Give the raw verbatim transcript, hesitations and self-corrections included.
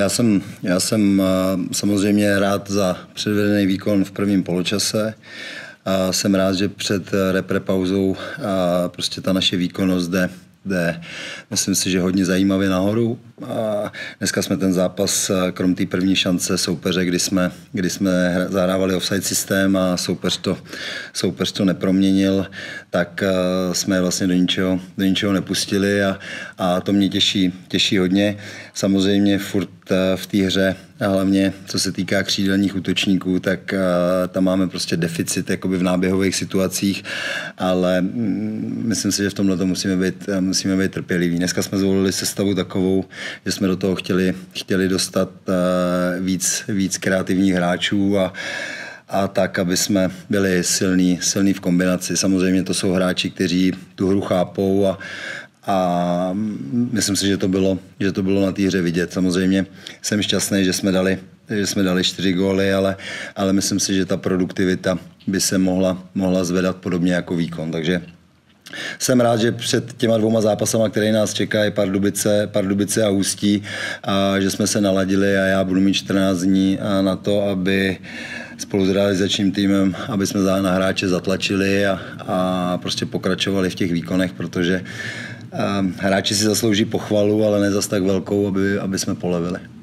Já jsem, já jsem samozřejmě rád za předvedený výkon v prvním poločase. A jsem rád, že před repre pauzou prostě ta naše výkonnost jde, jde, myslím si, že hodně zajímavě nahoru. A dneska jsme ten zápas, krom té první šance soupeře, kdy jsme, kdy jsme zahrávali offside systém a soupeř to, soupeř to neproměnil, tak jsme vlastně do ničeho, do ničeho nepustili a, a to mě těší, těší hodně. Samozřejmě furt v té hře, a hlavně co se týká křídelních útočníků, tak tam máme prostě deficit jakoby v náběhových situacích, ale myslím si, že v tomhle to musíme být, musíme být trpěliví. Dneska jsme zvolili sestavu takovou, že jsme do toho chtěli, chtěli dostat víc, víc kreativních hráčů a a tak, aby jsme byli silní, silní v kombinaci. Samozřejmě to jsou hráči, kteří tu hru chápou a, a myslím si, že to bylo, že to bylo na té hře vidět. Samozřejmě jsem šťastný, že jsme dali, že jsme dali čtyři góly, ale, ale myslím si, že ta produktivita by se mohla, mohla zvedat podobně jako výkon. Takže jsem rád, že před těma dvouma zápasama, které nás čekají, Pardubice, Pardubice a Ústí, a že jsme se naladili a já budu mít čtrnáct dní na to, aby spolu s realizačním týmem, aby jsme na hráče zatlačili a, a prostě pokračovali v těch výkonech, protože hráči si zaslouží pochvalu, ale ne zas tak velkou, aby, aby jsme polevili.